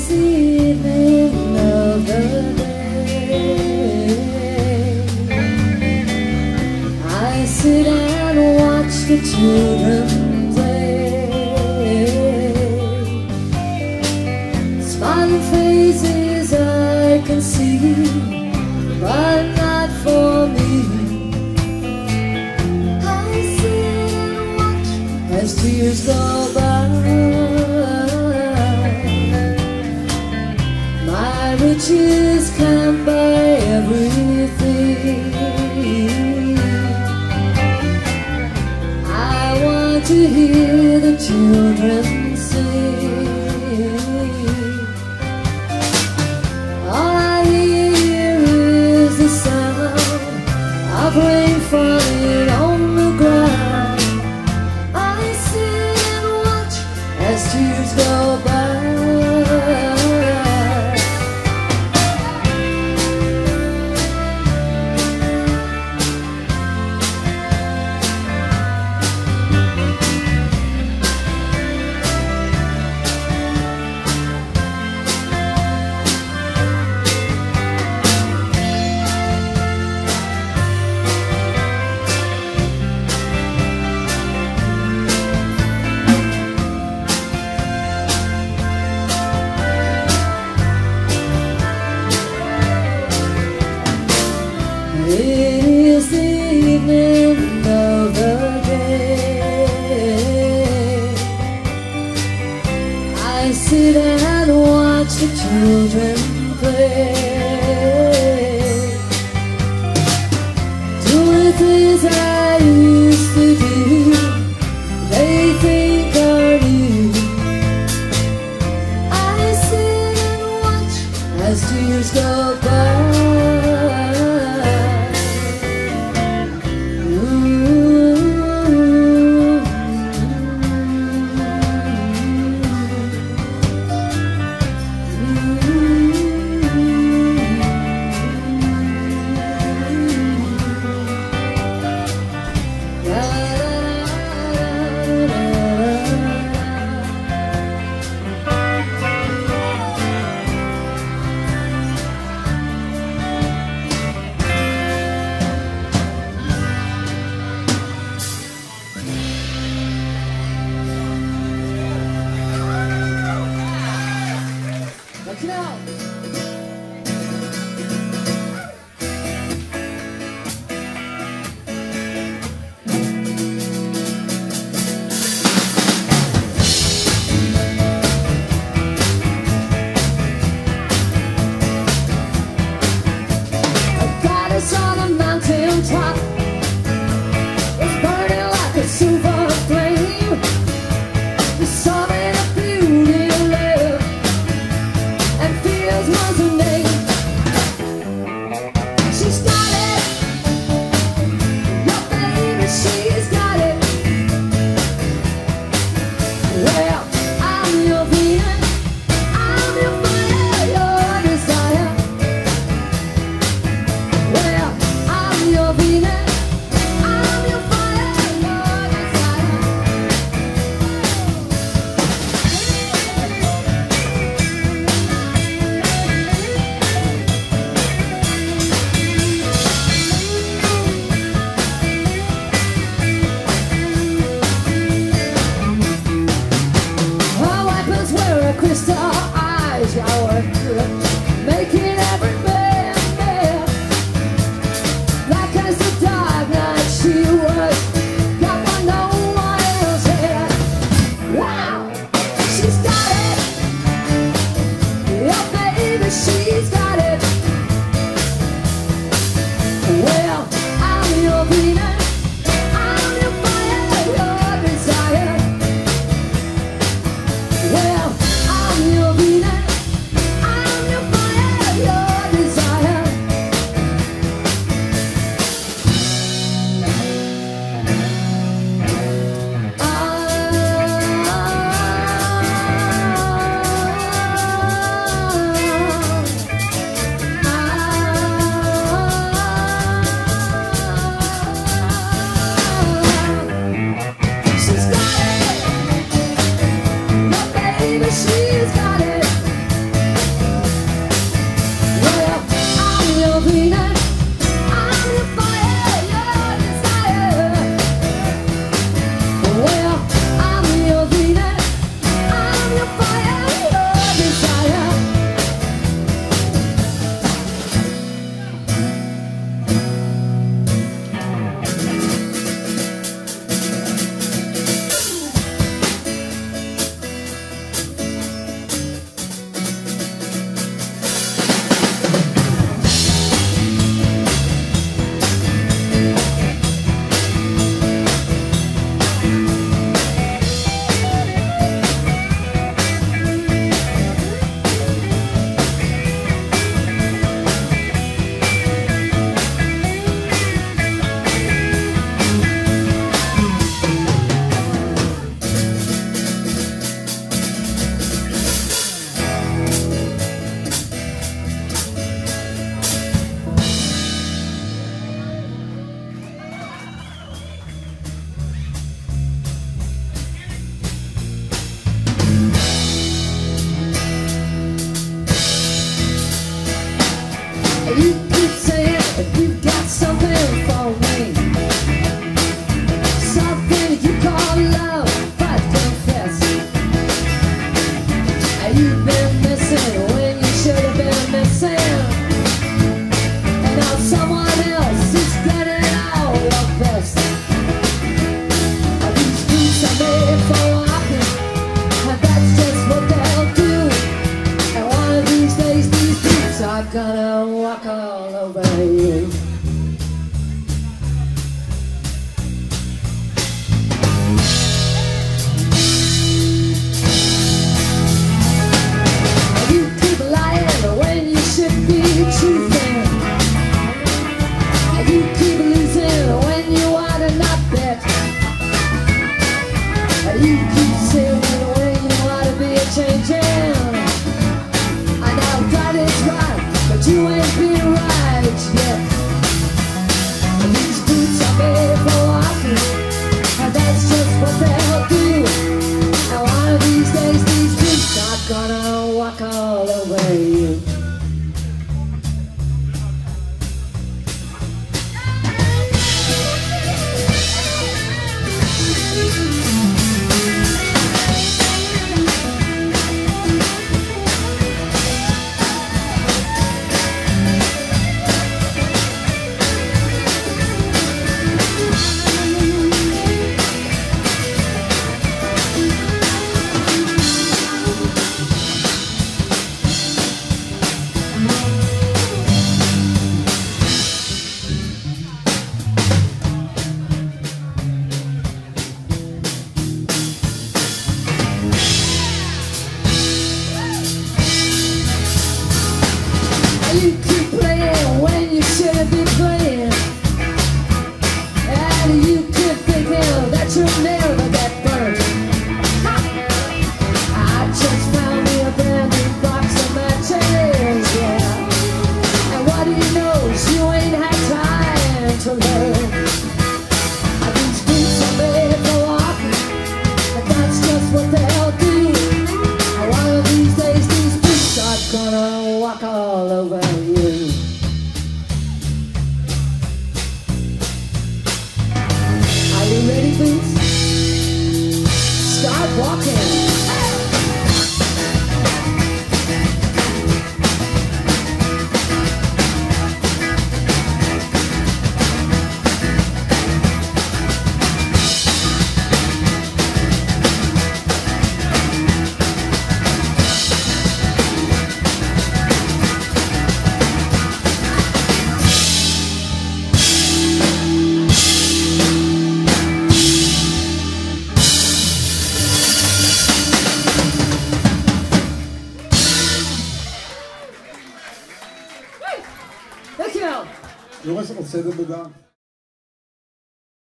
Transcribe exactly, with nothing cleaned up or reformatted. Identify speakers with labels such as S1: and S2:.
S1: is the evening of the day. I sit and watch the children play. Smiling faces I can see, but not for me. I sit and watch as tears go by. My riches can't buy everything. I want to hear the children sing. All I hear is the sound of rain falling on the ground. I sit and watch as tears go by. It is the evening of the day. I sit and watch the children play, doing things I used to do. They think are new. I sit and watch as tears go by. Check it out. A goddess on a mountain top is burning like a silver flame. The sun and the beauty of love and fear. you've been missing when you should have been missing. And now someone else is getting all your best. These boots are made for walking, and that's just what they'll do. And one of these days these boots are gonna walk all over you. You keep saying when you ought to be changing. I know that is right, but you ain't been right yet. These boots are made for walking, and that's just what they'll do. And one of these days these boots are gonna walk all over you. You keep playing when you shouldn't be playing, and you keep thinking that you'll never get burned. I just found me a brand new box of matches, yeah. And what he knows, you ain't had time to learn. These boots are made for walking, and that's just what they'll do. And one of these days, these boots are gonna walk all over you. Are you ready, boots? Start walking. Dankjewel.
S2: Jongens, ontzettend bedankt.